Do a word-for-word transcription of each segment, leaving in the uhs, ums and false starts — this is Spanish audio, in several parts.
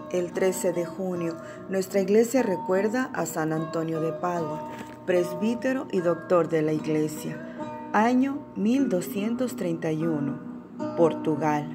El trece de junio, nuestra iglesia recuerda a San Antonio de Padua, presbítero y doctor de la iglesia. Año mil doscientos treinta y uno, Portugal.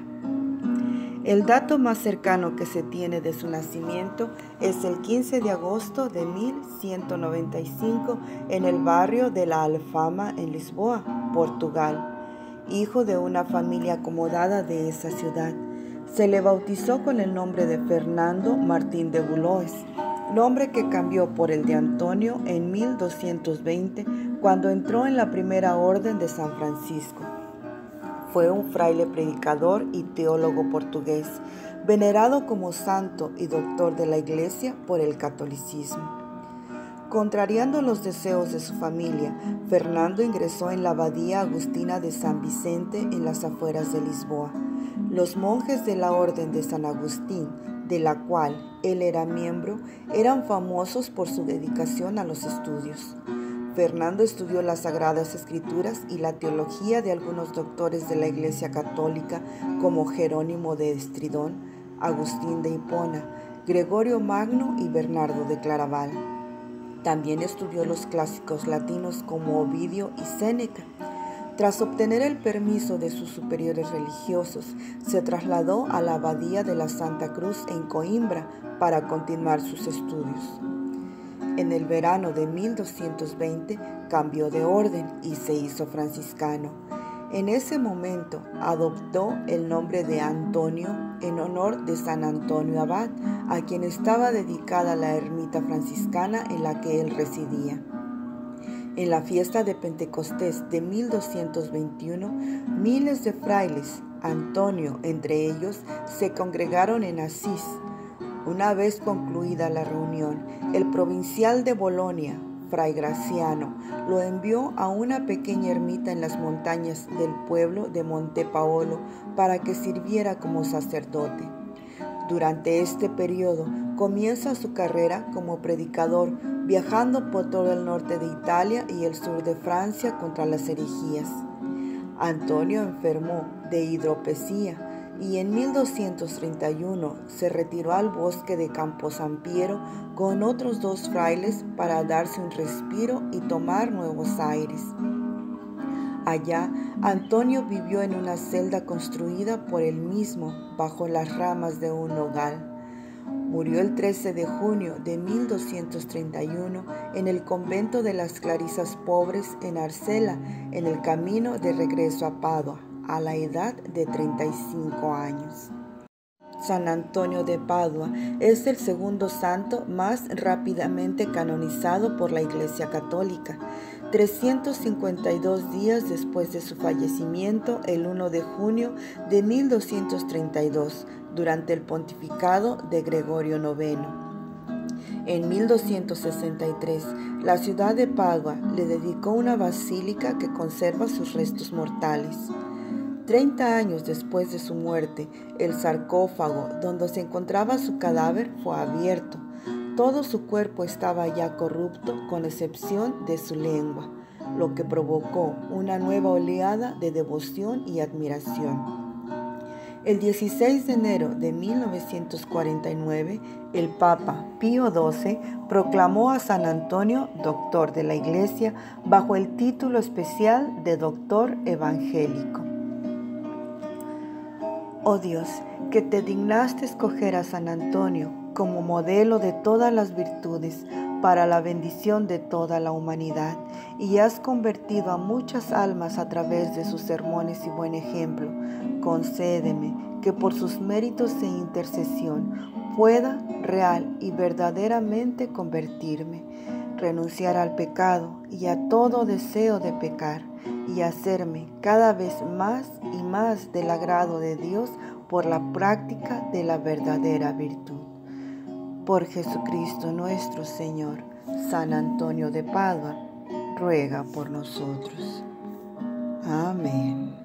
El dato más cercano que se tiene de su nacimiento es el quince de agosto de mil ciento noventa y cinco en el barrio de la Alfama en Lisboa, Portugal. Hijo de una familia acomodada de esa ciudad, se le bautizó con el nombre de Fernando Martín de Valois, nombre que cambió por el de Antonio en mil doscientos veinte cuando entró en la primera orden de San Francisco. Fue un fraile predicador y teólogo portugués, venerado como santo y doctor de la Iglesia por el catolicismo. Contrariando los deseos de su familia, Fernando ingresó en la abadía agustina de San Vicente en las afueras de Lisboa. Los monjes de la Orden de San Agustín, de la cual él era miembro, eran famosos por su dedicación a los estudios. Fernando estudió las Sagradas Escrituras y la teología de algunos doctores de la Iglesia Católica como Jerónimo de Estridón, Agustín de Hipona, Gregorio Magno y Bernardo de Claraval. También estudió los clásicos latinos como Ovidio y Séneca. Tras obtener el permiso de sus superiores religiosos, se trasladó a la abadía de la Santa Cruz en Coimbra para continuar sus estudios. En el verano de mil doscientos veinte cambió de orden y se hizo franciscano. En ese momento adoptó el nombre de Antonio en honor de San Antonio Abad, a quien estaba dedicada la ermita franciscana en la que él residía. En la fiesta de Pentecostés de mil doscientos veintiuno, miles de frailes, Antonio entre ellos, se congregaron en Asís. Una vez concluida la reunión, el provincial de Bolonia, Fray Graciano, lo envió a una pequeña ermita en las montañas del pueblo de Monte Paolo para que sirviera como sacerdote. Durante este periodo comienza su carrera como predicador, viajando por todo el norte de Italia y el sur de Francia contra las herejías. Antonio enfermó de hidropesía y en mil doscientos treinta y uno se retiró al bosque de Campo Sampiero con otros dos frailes para darse un respiro y tomar nuevos aires. Allá, Antonio vivió en una celda construida por él mismo bajo las ramas de un nogal. Murió el trece de junio de mil doscientos treinta y uno en el convento de las Clarisas Pobres en Arcela, en el camino de regreso a Padua, a la edad de treinta y cinco años. San Antonio de Padua es el segundo santo más rápidamente canonizado por la Iglesia Católica. trescientos cincuenta y dos días después de su fallecimiento, el primero de junio de mil doscientos treinta y dos, durante el pontificado de Gregorio noveno. En mil doscientos sesenta y tres, la ciudad de Padua le dedicó una basílica que conserva sus restos mortales. Treinta años después de su muerte, el sarcófago donde se encontraba su cadáver fue abierto. Todo su cuerpo estaba ya corrupto, con excepción de su lengua, lo que provocó una nueva oleada de devoción y admiración. El dieciséis de enero de mil novecientos cuarenta y nueve, el Papa Pío doce proclamó a San Antonio doctor de la Iglesia bajo el título especial de doctor evangélico. Oh Dios, que te dignaste escoger a San Antonio como modelo de todas las virtudes para la bendición de toda la humanidad, y has convertido a muchas almas a través de sus sermones y buen ejemplo, concédeme que por sus méritos e intercesión pueda real y verdaderamente convertirme, renunciar al pecado y a todo deseo de pecar, y hacerme cada vez más y más del agrado de Dios por la práctica de la verdadera virtud. Por Jesucristo nuestro Señor, San Antonio de Padua, ruega por nosotros. Amén.